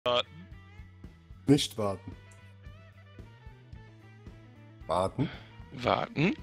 Warten. Nicht warten. Warten. Warten.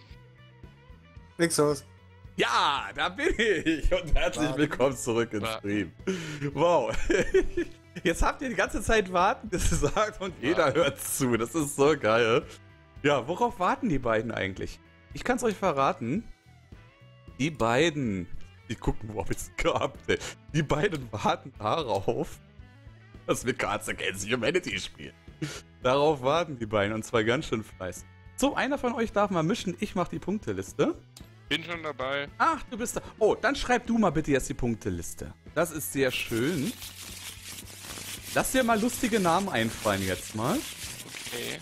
Exos. Ja, da bin ich und herzlich willkommen zurück ins Stream. Wow. Jetzt habt ihr die ganze Zeit warten gesagt und jeder hört zu. Das ist so geil. Ja, worauf warten die beiden eigentlich? Ich kann es euch verraten. Die beiden, die gucken, wo hab ich's gehabt, ey. Die beiden warten darauf, dass wir Cards Against Humanity spielen. Darauf warten die beiden und zwar ganz schön fleißig. So, einer von euch darf mal mischen. Ich mach die Punkteliste. Bin schon dabei. Ach, du bist da. Oh, dann schreib du mal bitte jetzt die Punkteliste. Das ist sehr schön. Lass dir mal lustige Namen einfallen jetzt mal. Okay.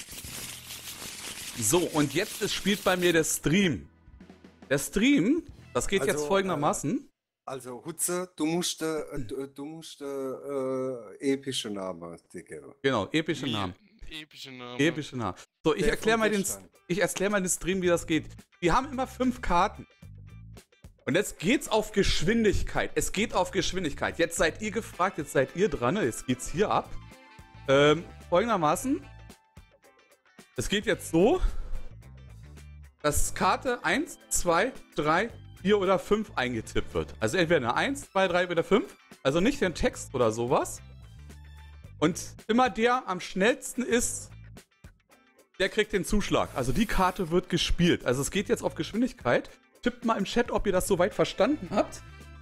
So, und jetzt spielt bei mir der Stream. Der Stream, das geht jetzt folgendermaßen. Also, Hutze, du musst epische Namen, Digga. Genau, epische Namen. Epische Namen. Epische Namen. So, ich erkläre mal den Stream, wie das geht. Wir haben immer 5 Karten. Und jetzt geht's auf Geschwindigkeit. Es geht auf Geschwindigkeit. Jetzt seid ihr gefragt, jetzt seid ihr dran. Jetzt geht's hier ab. Folgendermaßen. Es geht jetzt so, dass Karte 1, 2, 3, 4 oder 5 eingetippt wird. Also entweder eine 1, 2, 3 oder 5. Also nicht den Text oder sowas. Und immer der am schnellsten ist, der kriegt den Zuschlag. Also die Karte wird gespielt. Also es geht jetzt auf Geschwindigkeit. Tippt mal im Chat, ob ihr das soweit verstanden habt.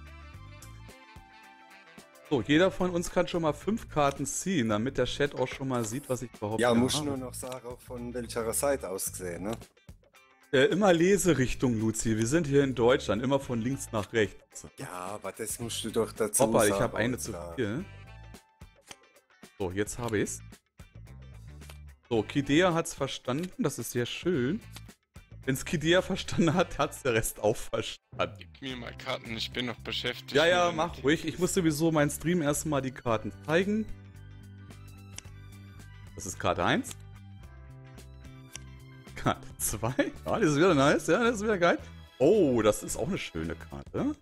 So, jeder von uns kann schon mal 5 Karten ziehen, damit der Chat auch schon mal sieht, was ich überhaupt Ja, habe. muss nur noch sagen, von welcher Seite aus gesehen, ne? Immer Leserichtung, Luzi. Wir sind hier in Deutschland, immer von links nach rechts. Ja, aber das musst du doch dazu Hoppa, sagen. ich habe eine zu viel. So, jetzt habe ich's. So, Kidea hat's verstanden, das ist sehr schön. Wenn's Kidea verstanden hat, hat's der Rest auch verstanden. Gib mir mal Karten, ich bin noch beschäftigt. Ja, mach ruhig. Ich muss sowieso meinen Stream erstmal die Karten zeigen. Das ist Karte 1. Karte 2. Ja, die ist wieder nice. Ja, das ist wieder geil. Oh, das ist auch eine schöne Karte.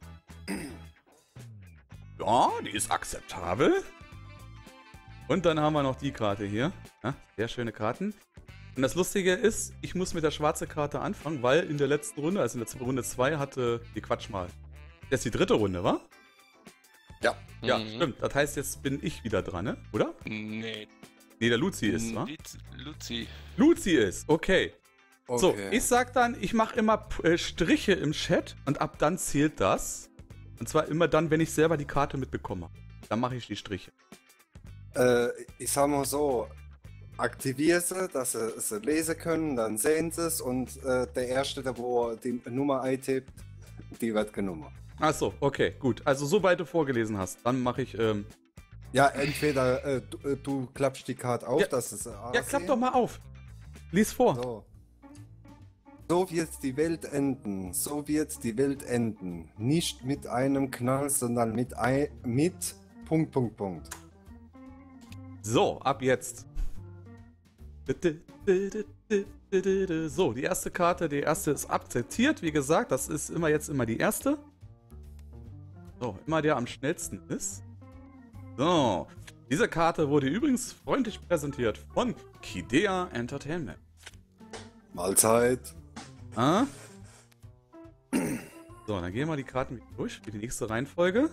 Ja, die ist akzeptabel. Und dann haben wir noch die Karte hier. Ja, sehr schöne Karten. Und das Lustige ist, ich muss mit der schwarzen Karte anfangen, weil in der letzten Runde, also in der Runde 2, hatte... Die Quatsch mal. Das ist die 3. Runde, wa? Ja. Ja, stimmt. Das heißt, jetzt bin ich wieder dran, ne? Oder? Nee. Nee, der Luzi ist, wa? Luzi. Luzi ist, okay. So, Okay. ich sag dann, ich mache immer Striche im Chat und ab dann zählt das. Und zwar immer dann, wenn ich selber die Karte mitbekomme. Dann mache ich die Striche. Ich sag mal so, aktiviere sie, dass sie es lesen können, dann sehen sie es und der Erste, der wo die Nummer eintippt, die wird genommen. Achso, okay, gut. Also sobald du vorgelesen hast, dann mache ich... Ja, entweder du klappst die Karte auf, Ja. dass es Ja, klapp doch mal auf. Lies vor. So. So wird die Welt enden, so wird die Welt enden. Nicht mit einem Knall, sondern mit Punkt, Punkt, Punkt. So, ab jetzt. So, die erste Karte, die erste ist akzeptiert. Wie gesagt, das ist immer die erste. So, immer der am schnellsten ist. So, diese Karte wurde übrigens freundlich präsentiert von Kidea Entertainment. Mahlzeit. Ah? So, dann gehen wir die Karten wieder durch für die nächste Reihenfolge.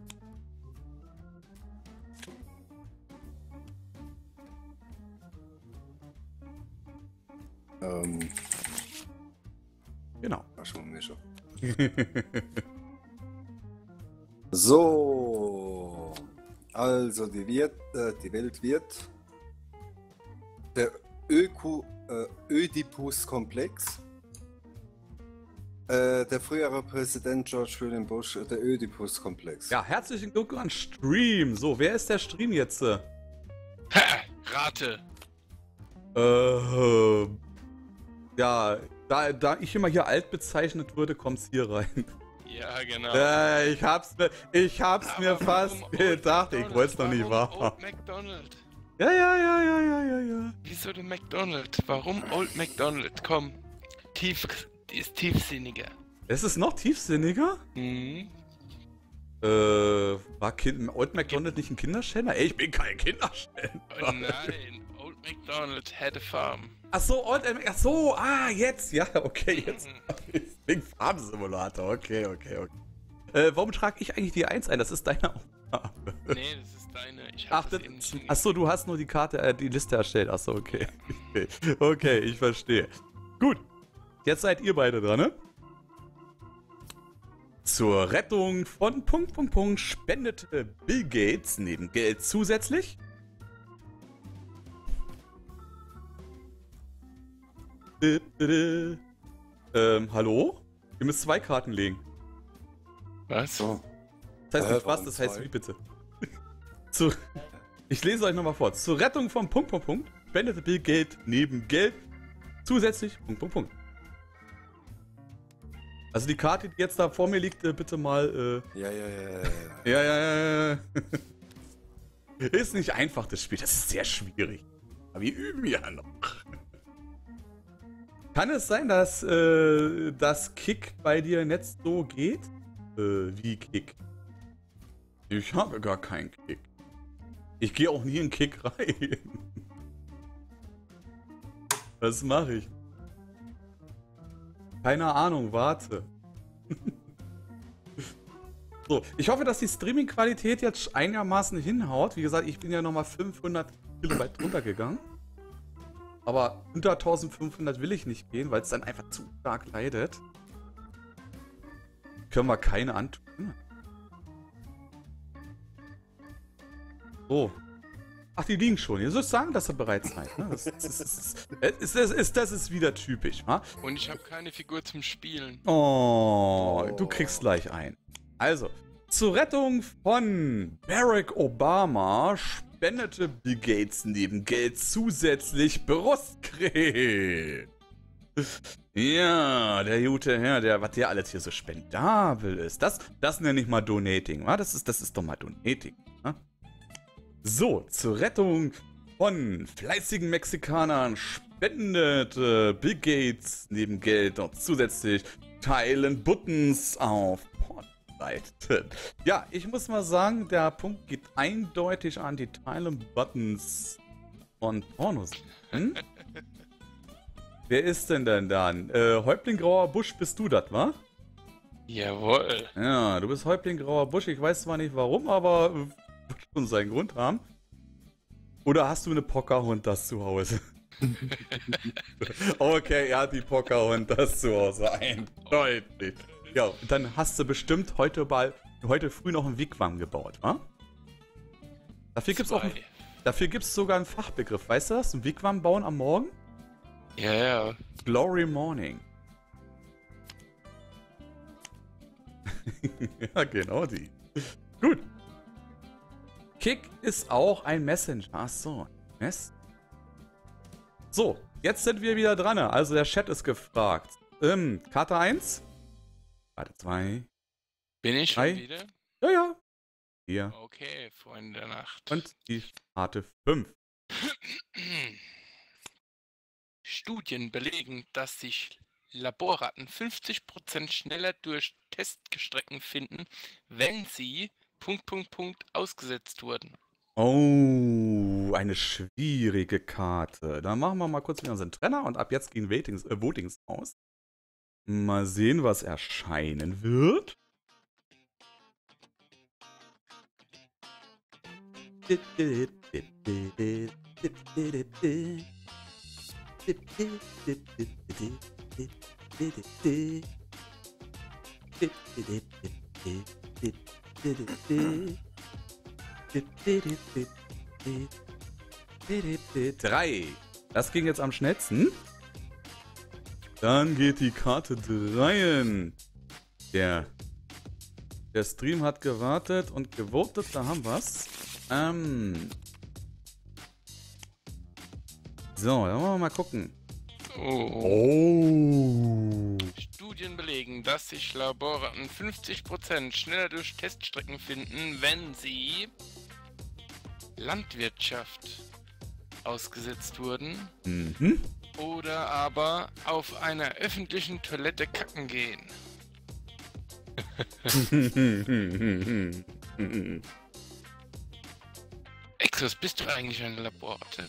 Genau. Ach, schon, mir schon. So, also die Welt wird der Ödipus-Komplex. Der frühere Präsident George William Bush, der Ödipus-Komplex. Ja, herzlichen Glückwunsch, Stream. So, wer ist der Stream jetzt? Ha! Rate. Ja, da ich immer hier alt bezeichnet würde, kommt's hier rein. Ja, genau. Ich hab's mir fast gedacht. Ich wollte es noch nicht wahr. Old MacDonald. Ja. Wieso der McDonald? Warum Old MacDonald? Komm. Die ist tiefsinniger. Es ist noch tiefsinniger? Mhm. War Old MacDonald nicht ein Kinderschänder? Ey, ich bin kein Kinderschänder. Oh nein, Old MacDonald had a farm. Achso, jetzt. Ja, okay, jetzt. Wegen Farmsimulator. Okay. Warum trage ich eigentlich die 1 ein? Das ist deine Aufgabe. Nee, das ist deine. Ich hab das eben schon. Achso, du hast nur die Karte, die Liste erstellt. Achso, okay. Okay, ich verstehe. Gut. Jetzt seid ihr beide dran, ne? Zur Rettung von ... spendete Bill Gates neben Geld zusätzlich hallo? Ihr müsst 2 Karten legen. Was? So. Das heißt nicht was, warum das heißt 2? wie bitte. Ich lese euch nochmal vor. Zur Rettung von ... spendete Bill Gates neben Geld zusätzlich ... Also die Karte, die jetzt da vor mir liegt, bitte mal... Ja. Ist nicht einfach, das Spiel. Das ist sehr schwierig. Aber wir üben ja noch. Kann es sein, dass das Kick bei dir nicht so geht? Wie Kick? Ich habe gar keinen Kick. Ich gehe auch nie in Kick rein. Was mache ich? Keine Ahnung, warte. So, ich hoffe, dass die Streaming-Qualität jetzt einigermaßen hinhaut. Wie gesagt, ich bin ja nochmal 500 Kilobyte runtergegangen. Aber unter 1500 will ich nicht gehen, weil es dann einfach zu stark leidet. Können wir keine antun. So. Ach, die liegen schon. Ihr sollt sagen, dass ihr bereit seid. Ne? Das ist wieder typisch. Wa? Und ich habe keine Figur zum Spielen. Oh, du kriegst gleich ein. Also, zur Rettung von Barack Obama spendete Bill Gates neben Geld zusätzlich Brustkrebs. Ja, der gute Herr, was der alles hier so spendabel ist. Das nenne ich mal Donating. Wa? Das ist doch mal Donating. Wa? So, zur Rettung von fleißigen Mexikanern spendete Bill Gates neben Geld noch zusätzlich Teilen Buttons auf Pornseiten. Ja, ich muss mal sagen, der Punkt geht eindeutig an die Teilen Buttons von Pornos. Wer ist denn dann? Häuptling Grauer Busch bist du das, wa? Jawohl. Ja, du bist Häuptling Grauer Busch. Ich weiß zwar nicht warum, aber wird schon seinen Grund haben. Oder hast du eine Pocahontas zu Hause? Okay, er hat die Pocahontas zu Hause. Eindeutig. Ja, dann hast du bestimmt heute früh noch einen Wigwam gebaut, wa? Dafür gibt's sogar einen Fachbegriff. Weißt du das? Ein Wigwam bauen am Morgen? Ja. Glory Morning. Ja, genau die. Gut. Kick ist auch ein Messenger. Achso. So, jetzt sind wir wieder dran. Also der Chat ist gefragt. Karte 1. Karte 2. Bin ich 3. schon wieder? Ja. 4. Okay, Freunde der Nacht. Und die Karte 5. Studien belegen, dass sich Laborratten 50% schneller durch Teststrecken finden, wenn sie ... ausgesetzt wurden. Oh, eine schwierige Karte. Dann machen wir mal kurz wieder unseren Trenner und ab jetzt gehen Votings aus. Mal sehen, was erscheinen wird. Drei. Das ging jetzt am schnellsten. Dann geht die Karte 3. Der Stream hat gewartet und gewotet, da haben wir's. So, dann wollen wir mal gucken. Oh. Studien belegen, dass sich Laborratten 50% schneller durch Teststrecken finden, wenn sie Landwirtschaft ausgesetzt wurden oder aber auf einer öffentlichen Toilette kacken gehen. Exos, bist du eigentlich ein Laborratte?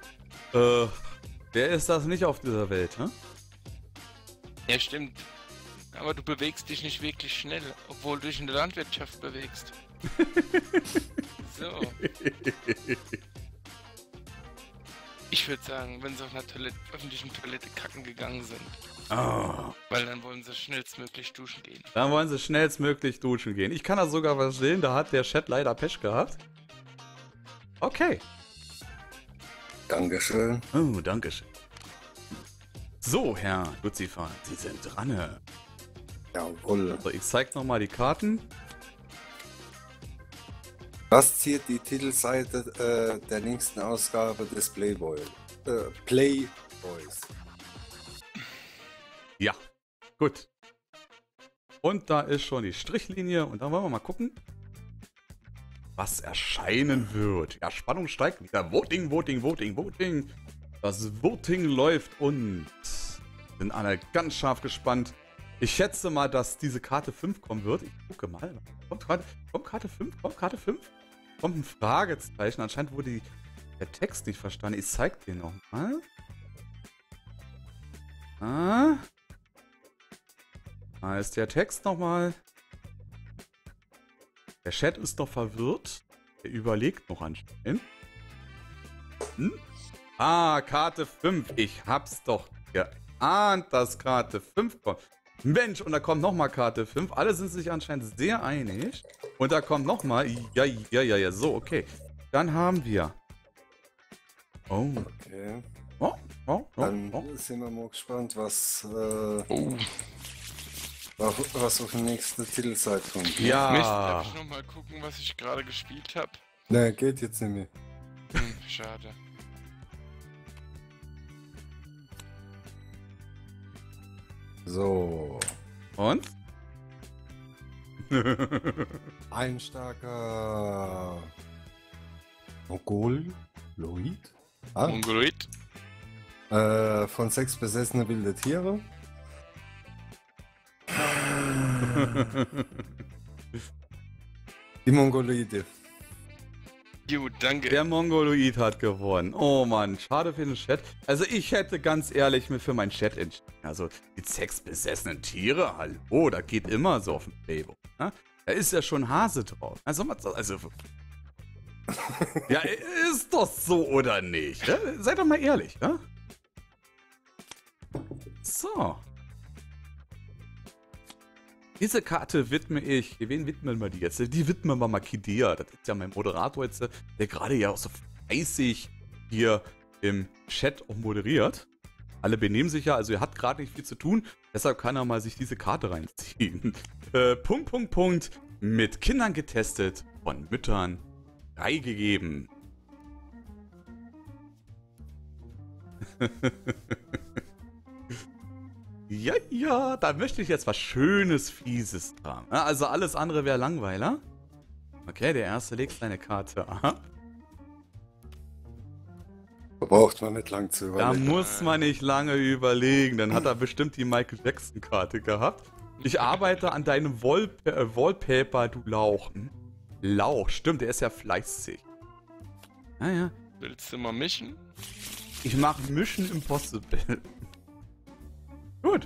Wer ist das nicht auf dieser Welt, hä? Ja, stimmt. Aber du bewegst dich nicht wirklich schnell, obwohl du dich in der Landwirtschaft bewegst. So. Ich würde sagen, wenn sie auf einer öffentlichen Toilette kacken gegangen sind. Oh. Weil dann wollen sie schnellstmöglich duschen gehen. Dann wollen sie schnellstmöglich duschen gehen. Ich kann das sogar verstehen, da hat der Chat leider Pech gehabt. Okay. Dankeschön. Oh, dankeschön. So, Herr Lucifer, Sie sind dran. Jawohl. So, ich zeig nochmal die Karten. Was ziert die Titelseite der nächsten Ausgabe des Playboys? Ja, gut. Und da ist schon die Strichlinie und dann wollen wir mal gucken, was erscheinen wird. Ja, Spannung steigt wieder. Voting, Voting, Voting, Voting. Das Voting läuft und sind alle ganz scharf gespannt. Ich schätze mal, dass diese Karte 5 kommen wird. Ich gucke mal. Kommt Karte 5? Kommt Karte 5? Kommt ein Fragezeichen. Anscheinend wurde der Text nicht verstanden. Ich zeig dir nochmal. Da ist der Text nochmal. Der Chat ist noch verwirrt. Der überlegt noch anscheinend. Karte 5. Ich hab's doch geahnt, dass Karte 5 kommt. Mensch, und da kommt nochmal Karte 5. Alle sind sich anscheinend sehr einig. Und da kommt nochmal. Ja. So, okay. Dann haben wir. Oh. Okay. Dann sind wir mal gespannt, was auf die nächste Titelseite kommt. Mist, Ja. darf ich nochmal gucken, was ich gerade gespielt habe? Ne, geht jetzt nicht mehr. Schade. So. Und? Ein starker Mongoloid? Mongoloid? Von 6 besessene wilde Tiere. Die Mongoloide. Gut, danke. Der Mongoloid hat gewonnen. Oh Mann, schade für den Chat. Also ich hätte ganz ehrlich mir für meinen Chat entschieden. Also die 6 besessenen Tiere, hallo, da geht immer so auf dem Playbook. Ne? Da ist ja schon Hase drauf. Also ja, ist doch so oder nicht? Ne? Seid doch mal ehrlich, ne? So. Diese Karte widme ich. Wen widmen wir die jetzt? Die widmen wir mal Kidea. Das ist ja mein Moderator jetzt, der gerade ja auch so fleißig hier im Chat auch moderiert. Alle benehmen sich ja, also er hat gerade nicht viel zu tun. Deshalb kann er mal sich diese Karte reinziehen. Punkt. Mit Kindern getestet, von Müttern freigegeben. Ja, da möchte ich jetzt was Schönes, Fieses haben. Ja, also alles andere wäre Langweiler. Okay, der Erste legt seine Karte ab. Da braucht man nicht lang zu überlegen. Da muss man nicht lange überlegen. Dann hat er bestimmt die Michael Jackson-Karte gehabt. Ich arbeite an deinem Wallpaper, du Lauch. Lauch, stimmt, der ist ja fleißig. Ja. Willst du mal mischen? Ich mache Mission Impossible. Gut.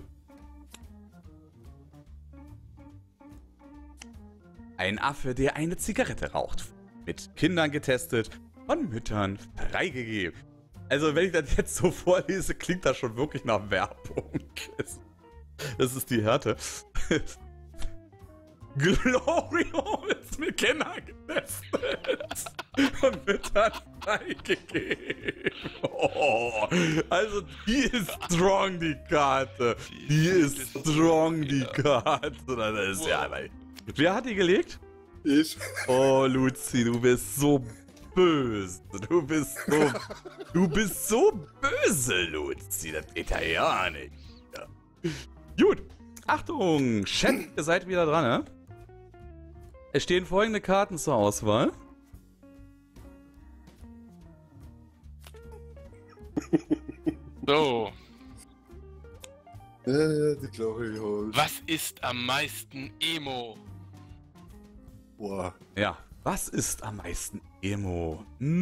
Ein Affe, der eine Zigarette raucht. Mit Kindern getestet, von Müttern freigegeben. Also wenn ich das jetzt so vorlese, klingt das schon wirklich nach Werbung. Das ist die Härte. Glorio ist mit Kindern getestet und Müttern freigegeben. Oh, also die ist strong, die Karte. Die ist strong, die Karte. Das ist ja... Wer hat die gelegt? Ich. Oh, Luzi, du bist so böse. Du bist so böse, Luzi. Das geht ja nicht. Ja. Gut. Achtung, Chat, ihr seid wieder dran, ne? Es stehen folgende Karten zur Auswahl. So. Die glaube ich auch. Was ist am meisten Emo? Boah. Ja, was ist am meisten Emo?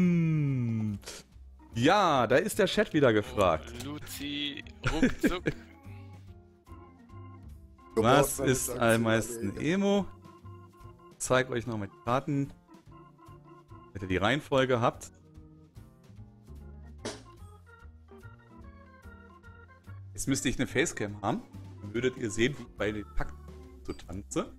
Ja, da ist der Chat wieder gefragt. Oh, Luzi, ruckzuck. Was ist am meisten Emo? Ich zeige euch noch mal die Karten, damit ihr die Reihenfolge habt. Jetzt müsste ich eine Facecam haben. Dann würdet ihr sehen, wie ich bei den Pakt so tanze.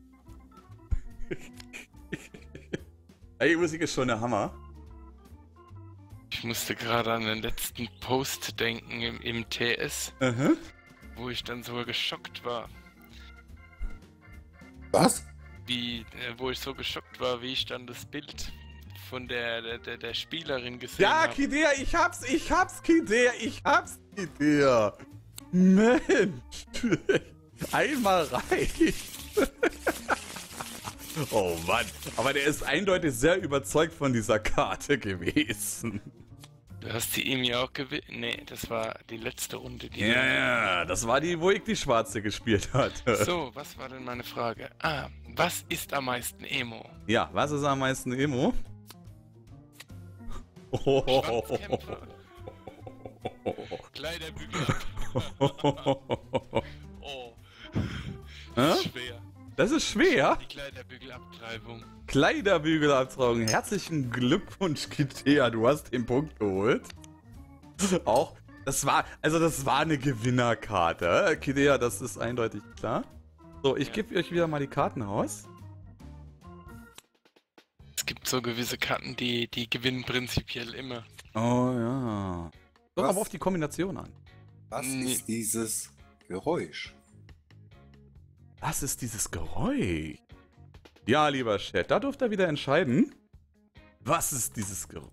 Die Musik ist schon der Hammer. Ich musste gerade an den letzten Post denken im TS, wo ich dann sogar geschockt war. Was? Wo ich so geschockt war, wie ich dann das Bild von der Spielerin gesehen Ja, habe. Kidea, ich hab's, Kidea. Mensch. Einmal reicht. Oh Mann, aber der ist eindeutig sehr überzeugt von dieser Karte gewesen. Du hast die ihm ja auch gewinnt. Nee, das war die letzte Runde. Ja, das war die, wo ich die Schwarze gespielt hatte. So, was war denn meine Frage? Was ist am meisten Emo? Ja, was ist am meisten Emo? Schwanzkämpfer. Kleiderbügel. Oh. Das ist schwer. Das ist schwer. Die Kleiderbügelabtreibung. Kleiderbügelabtragung. Herzlichen Glückwunsch, Kidea. Du hast den Punkt geholt. Auch, das war eine Gewinnerkarte. Kidea, das ist eindeutig klar. So, ich gebe euch wieder mal die Karten aus. Es gibt so gewisse Karten, die gewinnen prinzipiell immer. Oh ja. Kommt Was? aber auf die Kombination an. Was ist dieses Geräusch? Was ist dieses Geräusch? Ja, lieber Chat, da dürft ihr wieder entscheiden. Was ist dieses Geräusch?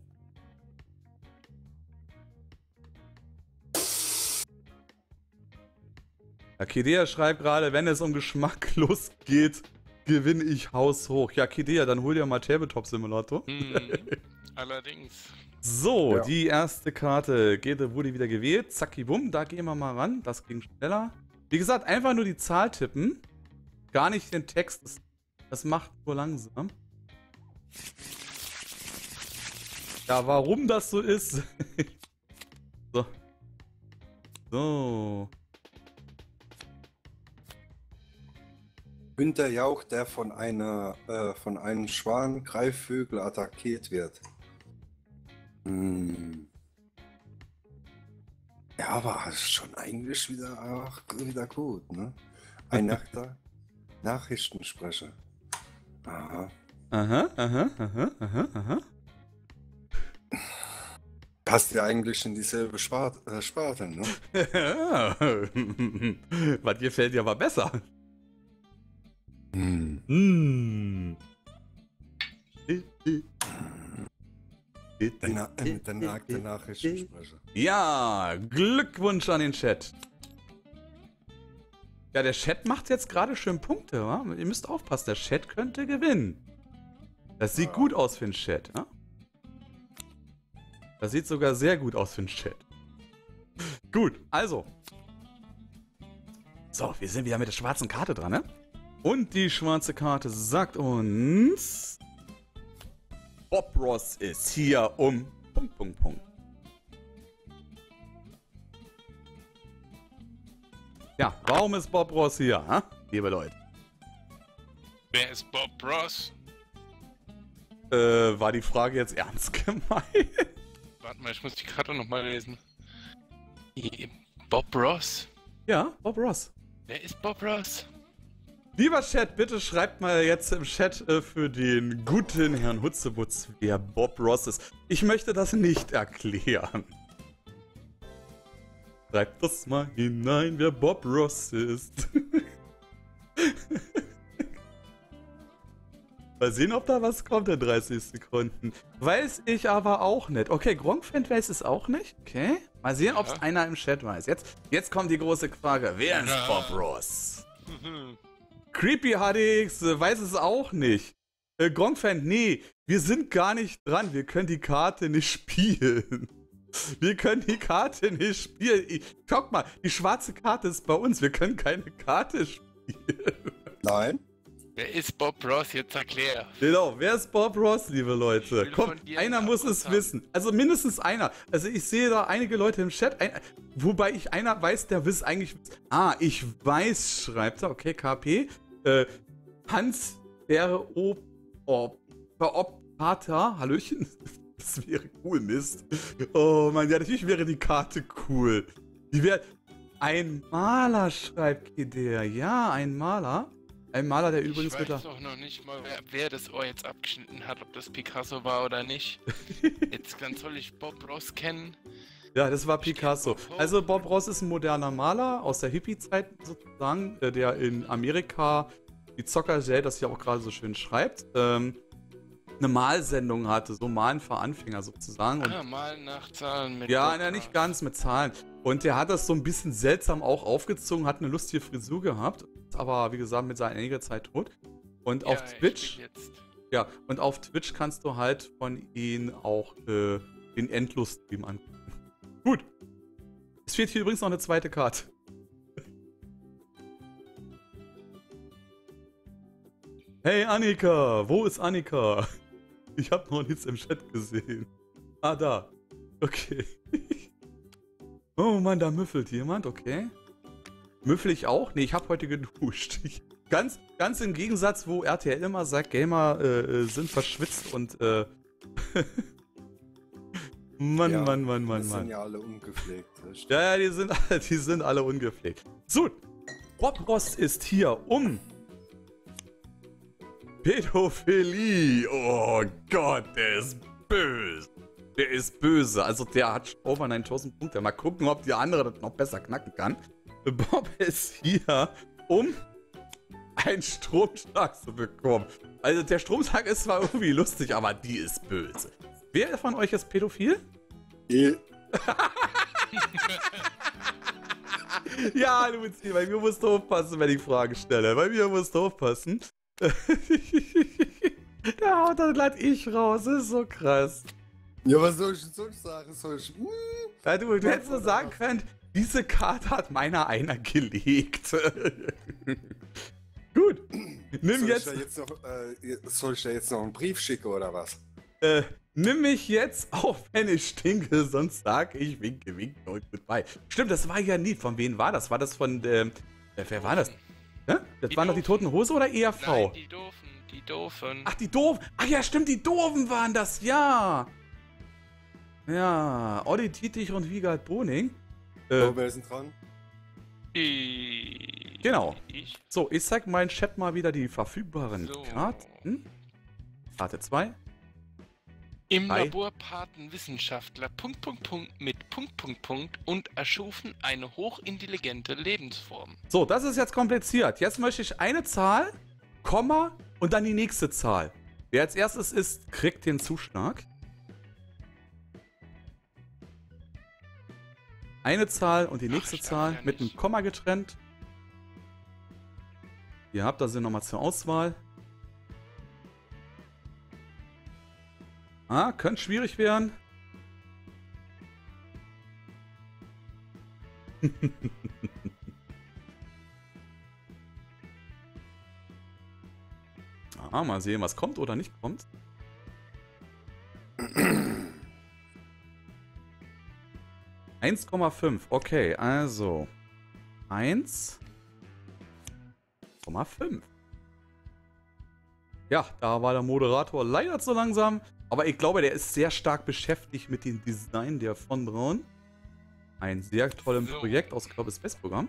Ja, Kidea schreibt gerade, wenn es um geschmacklos geht, gewinne ich haushoch. Ja, Kidea, dann hol dir mal Tabletop Simulator. Allerdings. So, Ja. die erste Karte wurde wieder gewählt. Zacki bumm, da gehen wir mal ran. Das ging schneller. Wie gesagt, einfach nur die Zahl tippen. Gar nicht den Text. Das macht nur langsam. Ja, warum das so ist. So. So. Günter Jauch, der von einem Schwan-Greifvögel attackiert wird. Ja, aber das ist schon eigentlich wieder gut, ne? Ein Nachrichtensprecher. Aha. Aha. Passt ja eigentlich in dieselbe Sparte, ne? Was gefällt dir aber besser? Der Nachrichtensprecher. Ja, Glückwunsch an den Chat. Ja, der Chat macht jetzt gerade schön Punkte, wa? Ihr müsst aufpassen, der Chat könnte gewinnen. Das sieht gut aus für den Chat, ja? Das sieht sogar sehr gut aus für den Chat. Gut, also. So, wir sind wieder mit der schwarzen Karte dran, ne? Und die schwarze Karte sagt uns... Bob Ross ist hier um... Punkt. Ja, warum ist Bob Ross hier, ha? Liebe Leute? Wer ist Bob Ross? War die Frage jetzt ernst gemeint? Warte mal, ich muss die Karte nochmal lesen. Bob Ross? Ja, Bob Ross. Wer ist Bob Ross? Lieber Chat, bitte schreibt mal jetzt im Chat für den guten Herrn Hutzebutz, wer Bob Ross ist. Ich möchte das nicht erklären. Schreibt das mal hinein, wer Bob Ross ist. Mal sehen, ob da was kommt in 30 Sekunden. Weiß ich aber auch nicht. Okay, Gronkfan weiß es auch nicht. Okay. Mal sehen, ob es einer im Chat weiß. Jetzt kommt die große Frage. Wer ist Bob Ross? Creepy HDX weiß es auch nicht. Gronkfan, nee, wir sind gar nicht dran. Wir können die Karte nicht spielen. Wir können die Karte nicht spielen. Guck mal, die schwarze Karte ist bei uns. Wir können keine Karte spielen. Nein. Wer ist Bob Ross? Jetzt erklär. Genau, wer ist Bob Ross, liebe Leute? Komm, einer muss es wissen. Also mindestens einer. Also ich sehe da einige Leute im Chat, wobei ich einer weiß, der wisst eigentlich... Ah, ich weiß, schreibt er. Okay, KP. Hans wäre Pater. Hallöchen. Das wäre cool, Mist. Oh Mann, ja, natürlich wäre die Karte cool. Die wäre... Ein Maler, schreibt der. Ja, ein Maler. Ein Maler, der übrigens mit der... Ich weiß doch noch nicht mal, wer das Ohr jetzt abgeschnitten hat, ob das Picasso war oder nicht. Jetzt soll ich Bob Ross kennen. Ja, das war Picasso. Also Bob Ross ist ein moderner Maler aus der Hippie-Zeit sozusagen, der in Amerika die Zockerjay, das hier auch gerade so schön schreibt, eine Malsendung hatte, so Malen für Anfänger sozusagen. Und Malen nach Zahlen mit... Ja, nicht ganz mit Zahlen. Und der hat das so ein bisschen seltsam auch aufgezogen, hat eine lustige Frisur gehabt, ist aber, wie gesagt, mit seiner einiger Zeit tot. Und auf Twitch... Ja, und auf Twitch kannst du halt von ihm auch den Endlos-Stream angucken. Gut. Es fehlt hier übrigens noch eine zweite Karte. Hey Annika, wo ist Annika? Ich habe noch nichts im Chat gesehen. Ah, da. Okay. Oh Mann, da müffelt jemand, okay. Müffel ich auch? Nee, ich habe heute geduscht. Ganz im Gegensatz, wo RTL immer sagt, Gamer sind verschwitzt und Mann, ja, Mann. Die sind ja alle ungepflegt. Ja, die sind alle ungepflegt. So, Bob Ross ist hier, um Pädophilie. Oh Gott, der ist böse. Der ist böse. Also der hat over 9000 Punkte. Mal gucken, ob der andere das noch besser knacken kann. Bob ist hier, um einen Stromschlag zu bekommen. Also der Stromschlag ist zwar irgendwie lustig, aber die ist böse. Wer von euch ist pädophil? Ja, Luzi, bei mir musst du aufpassen, wenn ich Fragen stelle. Bei mir musst du aufpassen. Da haut dann glatt ich raus. Das ist so krass. Ja, was soll ich sagen? Ja, du hättest nur sagen können, diese Karte hat meiner einer gelegt. Gut. Soll ich da jetzt noch einen Brief schicken oder was? Nimm mich jetzt auf, wenn ich stinke, sonst sag ich winke, winke und goodbye. Stimmt, das war ja nie. Von wem war das? War das von, wer war das? Hä? Das waren doch die Toten Hose oder ERV? Nein, die Doofen. Ach, die Doofen. Ach ja, stimmt, die Doofen waren das, ja. Ja, Olli Dietrich und Wiegald Boning. Wer ist denn dran? Genau. So, ich zeig meinen Chat mal wieder die verfügbaren Karten. Karte 2. Im Labor paten Wissenschaftler ... mit ... und erschufen eine hochintelligente Lebensform. So, das ist jetzt kompliziert. Jetzt möchte ich eine Zahl, Komma und dann die nächste Zahl. Wer als erstes ist, kriegt den Zuschlag. Eine Zahl und die nächste Zahl mit einem Komma getrennt. Ihr habt das nochmal zur Auswahl. Ah, könnte schwierig werden. Ah, mal sehen, was kommt oder nicht kommt. 1,5. Okay, also 1,5. Ja, da war der Moderator leider zu langsam. Aber ich glaube, der ist sehr stark beschäftigt mit dem Design der von Braun. Ein sehr tolles Projekt aus Kirby Space Program.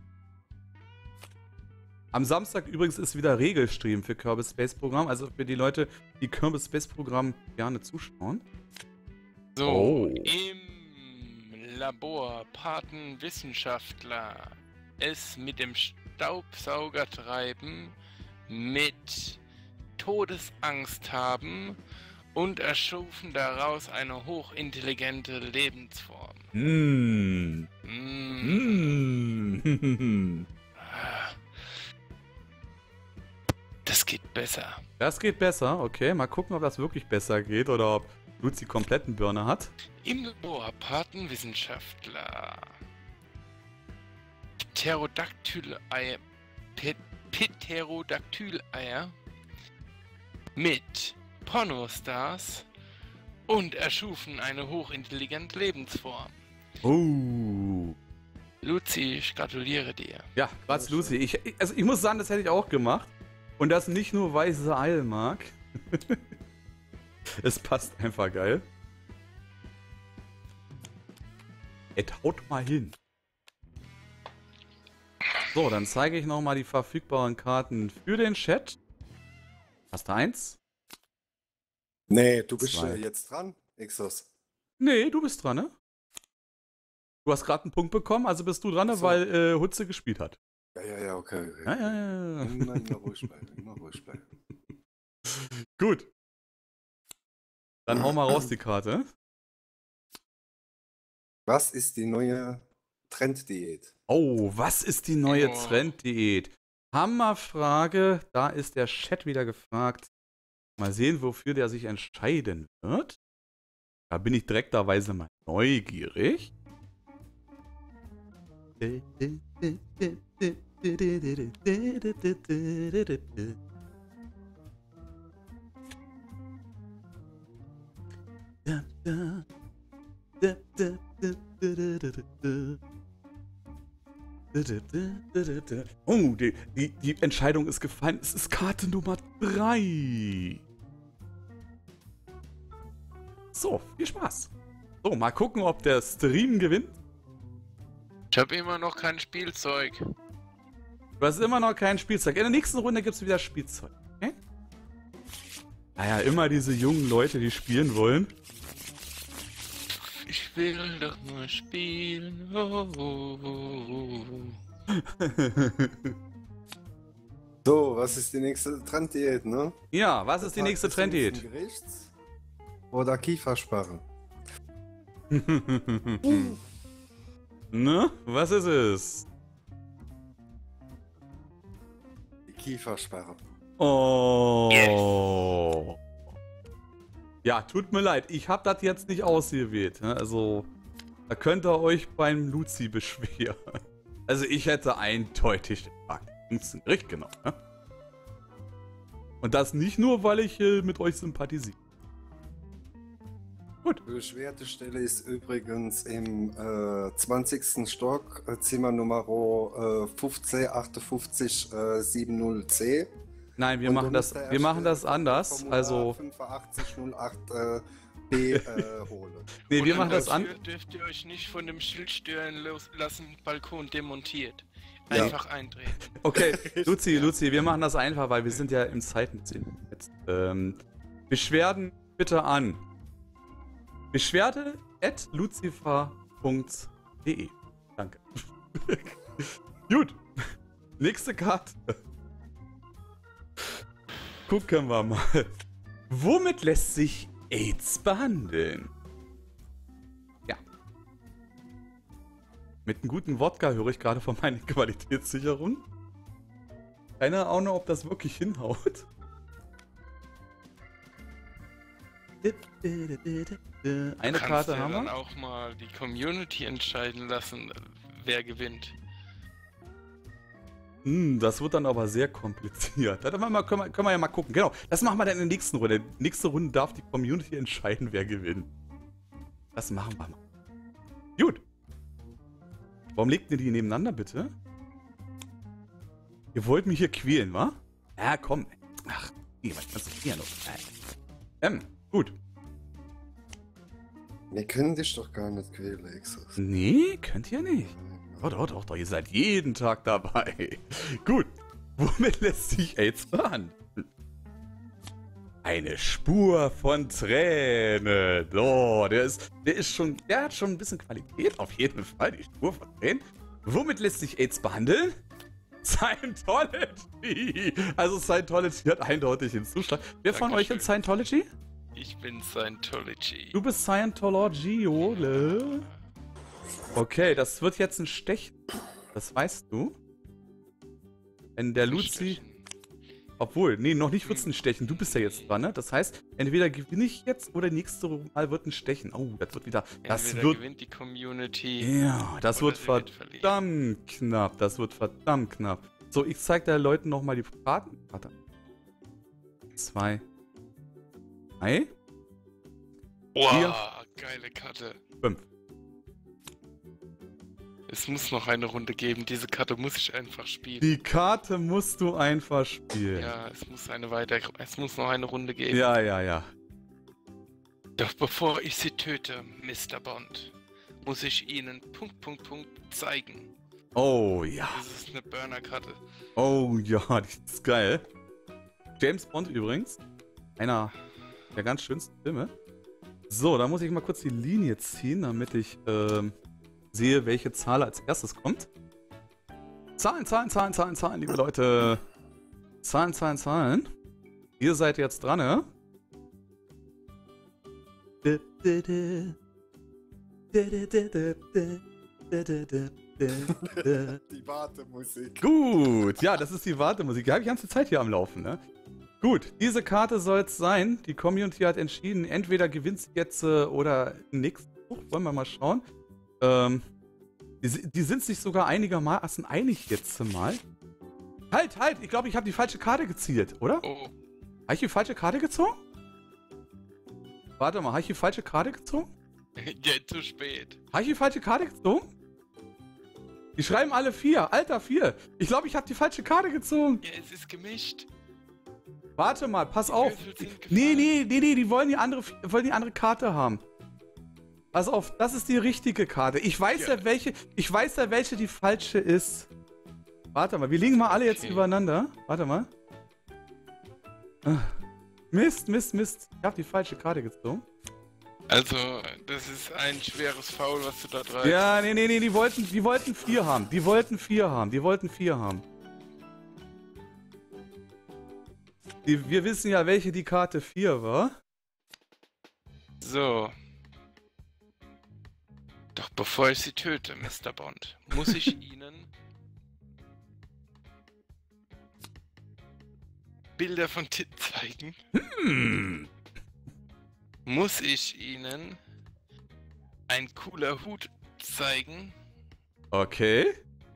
Am Samstag übrigens ist wieder Regelstream für Kirby Space Program. Also für die Leute, die Kirby Space Program gerne zuschauen. So, im Labor paten Wissenschaftler es mit dem Staubsauger treiben, mit Todesangst haben und erschufen daraus eine hochintelligente Lebensform. Das geht besser. Das geht besser, okay. Mal gucken, ob das wirklich besser geht oder ob Luzi kompletten Birne hat. Im Labor Patenwissenschaftler. Pterodactyl-Eier mit Pornostars und erschufen eine hochintelligente Lebensform. Oh. Luzi, ich gratuliere dir. Ja, grats Luzi. Ich muss sagen, das hätte ich auch gemacht. Und das nicht nur, weil ich Seil mag. Es passt einfach geil. Haut mal hin. So, dann zeige ich nochmal die verfügbaren Karten für den Chat. Hast du eins? Nee, du bist Zwei. jetzt dran, Exos. Nee, du bist dran, ne? Du hast gerade einen Punkt bekommen, also bist du dran, So. weil Hutze gespielt hat. Ja, okay. Ja. Immer ruhig bleiben, immer ruhig bleiben. Gut. Dann hau mal raus die Karte. Was ist die neue Trenddiät? Oh, was ist die neue Oh. Trenddiät? Hammerfrage. Da ist der Chat wieder gefragt. Mal sehen, wofür der sich entscheiden wird. Da bin ich direkterweise mal neugierig. Oh, die Entscheidung ist gefallen. Es ist Karte Nummer 3. So, viel Spaß. So, mal gucken, ob der Stream gewinnt. Ich habe immer noch kein Spielzeug. Du hast immer noch kein Spielzeug. In der nächsten Runde gibt es wieder Spielzeug. Okay? Naja, immer diese jungen Leute, die spielen wollen. Ich will doch nur spielen. Oh. So, was ist die nächste Trenddiät, ne? Ja, was ist die Tag nächste des Trenddiät? jüngsten Gerichts oder Kiefersparre? Ne? Was ist es? Die Kiefersparre. Oh. Ja, tut mir leid. Ich habe das jetzt nicht ausgewählt. Ne? Also, da könnt ihr euch beim Luzi beschweren. Also, ich hätte eindeutig den jüngsten Gericht genommen. Ne? Und das nicht nur, weil ich mit euch sympathisiere. Gut. Die Beschwerdestelle ist übrigens im 20. Stock, Zimmer Nummer 1558 70C. Nein, wir Und machen du das, musst da wir machen das erst anders. Formular Also, 8508 B holen. nee, wir Und machen das dafür an. dürft ihr euch nicht von dem Schild stören lassen, Balkon demontiert. Ja. Einfach eintreten. Okay, Luzi, wir machen das einfach, weil wir sind ja im Zeitensinn jetzt. Beschwerden bitte an beschwerde@lucifer.de. Danke. Gut. Nächste Karte. Gucken wir mal. Womit lässt sich AIDS behandeln? Ja. Mit einem guten Wodka höre ich gerade von meiner Qualitätssicherung. Keine Ahnung, ob das wirklich hinhaut. Eine Karte haben Dann wir. auch mal die Community entscheiden lassen, wer gewinnt. Das wird dann aber sehr kompliziert. Können wir ja mal gucken. Genau, das machen wir dann in der nächsten Runde. Nächste Runde darf die Community entscheiden, wer gewinnt. Das machen wir mal. Gut. Warum legt ihr die nebeneinander, bitte? Ihr wollt mich hier quälen, wa? Ja, komm. Ach, nee, was kannst du hier noch? Gut. Wir können dich doch gar nicht quälen, Exos. Nee, könnt ihr nicht. Doch, ihr seid jeden Tag dabei. Gut. Womit lässt sich AIDS behandeln? Eine Spur von Tränen. Oh, der hat schon ein bisschen Qualität, auf jeden Fall, die Spur von Tränen. Womit lässt sich AIDS behandeln? Scientology. Also Scientology hat eindeutig den Zuschlag. Wer von euch in Scientology? Ich bin Scientology. Du bist Scientology, Ole. Okay, das wird jetzt ein Stechen. Das weißt du. Wenn der Luzi... Obwohl, nee, noch nicht wird's ein Stechen. Du bist ja jetzt dran, ne? Das heißt, entweder gewinne ich jetzt oder nächste Mal wird ein Stechen. Oh, das wird wieder... Entweder gewinnt die Community. Ja, das wird verdammt knapp. Das wird verdammt knapp. So, ich zeig den Leuten nochmal die Karten. Warte. 2. 3. Wow, geile Karte. 5. Es muss noch eine Runde geben. Diese Karte muss ich einfach spielen. Die Karte musst du einfach spielen. Ja, es muss noch eine Runde geben. Ja. Doch bevor ich sie töte, Mr. Bond, muss ich Ihnen ... zeigen. Oh ja. Das ist eine Burner-Karte. Oh ja, die ist geil. James Bond übrigens. Einer der ganz schönsten Filme. So, da muss ich mal kurz die Linie ziehen, damit ich sehe, welche Zahl als erstes kommt. Zahlen, liebe Leute. Zahlen. Ihr seid jetzt dran, ne? Die Wartemusik. Gut, ja, das ist die Wartemusik. Die habe ich die ganze Zeit hier am Laufen, ne? Gut, diese Karte soll es sein. Die Community hat entschieden, entweder gewinnt sie jetzt oder nix. Wollen wir mal schauen. Die sind sich sogar einigermaßen einig jetzt mal. Halt! Ich glaube, ich habe die falsche Karte gezielt, oder? Oh. Habe ich die falsche Karte gezogen? Warte mal, habe ich die falsche Karte gezogen? Ja, zu spät. Habe ich die falsche Karte gezogen? Die schreiben alle 4. Alter, 4. Ich glaube, ich habe die falsche Karte gezogen. Ja, es ist gemischt. Warte mal, pass auf. Nee, die wollen die andere Karte haben. Pass auf, das ist die richtige Karte. Ich weiß ja welche die falsche ist. Warte mal, wir liegen mal alle jetzt übereinander. Warte mal. Mist. Ich habe die falsche Karte gezogen. Also, das ist ein schweres Foul, was du da treibst. Ja, nee, die wollten 4 haben. Die wollten 4 haben. Wir wissen ja, welche die Karte 4 war. So. Doch bevor ich sie töte, Mr. Bond, muss ich Ihnen Bilder von Titten zeigen. Muss ich Ihnen ein cooler Hut zeigen. Okay.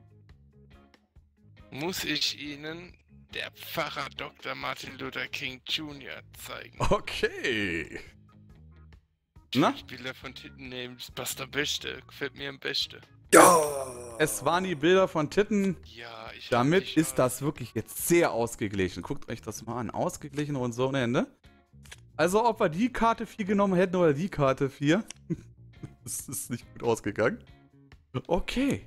Muss ich Ihnen der Pfarrer Dr. Martin Luther King Jr. zeigen. Okay. Na? Bilder von Titten nehmen, das passt am besten. Gefällt mir am besten. Ja! Es waren die Bilder von Titten. Ja, ich Damit ist das wirklich jetzt sehr ausgeglichen. Guckt euch das mal an. Ausgeglichen und so, ne? Also, ob wir die Karte 4 genommen hätten oder die Karte 4. Das ist nicht gut ausgegangen. Okay.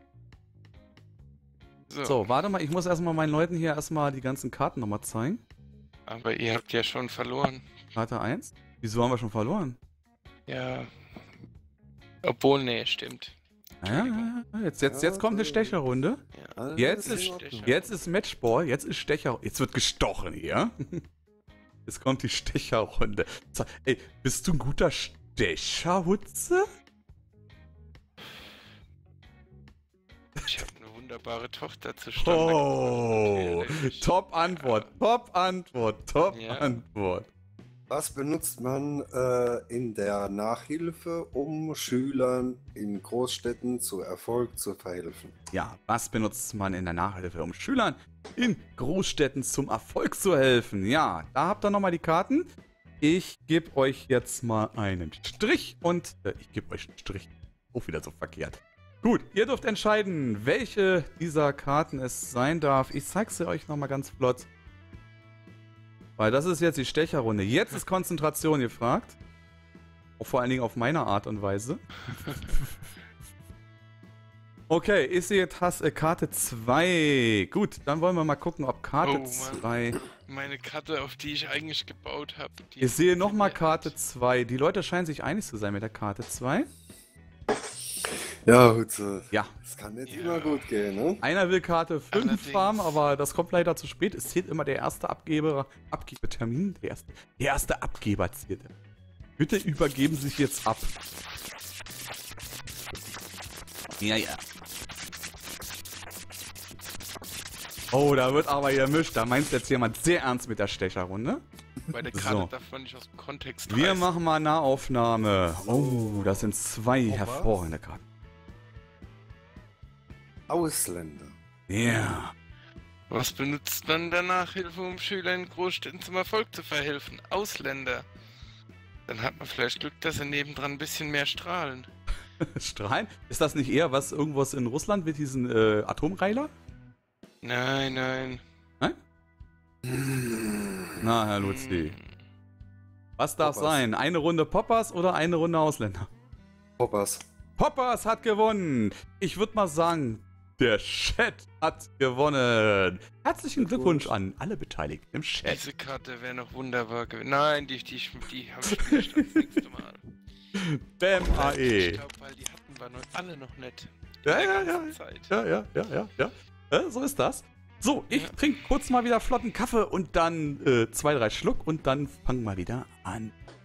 So, warte mal. Ich muss erstmal meinen Leuten hier erstmal die ganzen Karten nochmal zeigen. Aber ihr habt ja schon verloren. Karte 1? Wieso haben wir schon verloren? Ja. Obwohl, nee, stimmt. Ja. Jetzt kommt eine Stecherrunde. Ja. Jetzt ist Matchball, jetzt ist Stecher. Jetzt wird gestochen hier. Jetzt kommt die Stecherrunde. Ey, bist du ein guter Stecher, Hutze? Ich habe eine wunderbare Tochter zustande gebracht. Top-Antwort. Was benutzt man in der Nachhilfe, um Schülern in Großstädten zu Erfolg zu verhelfen? Ja, was benutzt man in der Nachhilfe, um Schülern in Großstädten zum Erfolg zu helfen? Ja, da habt ihr nochmal die Karten. Ich gebe euch jetzt mal einen Strich und ich gebe euch einen Strich. Auch wieder so verkehrt. Gut, ihr dürft entscheiden, welche dieser Karten es sein darf. Ich zeige sie euch nochmal ganz flott. Weil das ist jetzt die Stecherrunde. Jetzt ist Konzentration gefragt. Auch vor allen Dingen auf meine Art und Weise. Okay, ich sehe Karte 2. Gut, dann wollen wir mal gucken, ob Karte 2... Meine Karte, auf die ich eigentlich gebaut habe. Ich sehe nochmal Karte 2. Die Leute scheinen sich einig zu sein mit der Karte 2. Ja, Hutze. Ja. Das kann nicht immer gut gehen, ne? Einer will Karte 5 haben, aber das kommt leider zu spät. Es zählt immer der erste Abgebertermin. Der erste Abgeber zählt. Bitte übergeben Sie sich jetzt ab. Ja. Oh, da wird aber gemischt. Da meint jetzt jemand sehr ernst mit der Stecherrunde. Weil der gerade davon nicht aus dem Kontext Wir reißt. machen mal Nahaufnahme. Oh, das sind zwei hervorragende Karten. Ausländer. Ja. Yeah. Was benutzt man der Nachhilfe, um Schülern in Großstädten zum Erfolg zu verhelfen? Ausländer. Dann hat man vielleicht Glück, dass sie nebendran ein bisschen mehr strahlen. Strahlen? Ist das nicht eher was irgendwas in Russland mit diesen Atomreiler? Nein, nein. Nein? Na, Herr Lutzi. Was darf sein? Eine Runde Poppers oder eine Runde Ausländer? Poppers. Poppers hat gewonnen. Ich würde mal sagen, der Chat hat gewonnen. Herzlichen Glückwunsch an alle Beteiligten im Chat. Diese Karte wäre noch wunderbar gewesen. Nein, die habe ich nicht das nächste Mal. Bam AE. Ich glaube, weil die hatten wir alle noch nicht. Ja. So ist das. So, ich trinke kurz mal wieder flotten Kaffee und dann 2, 3 Schluck und dann fangen wir wieder an.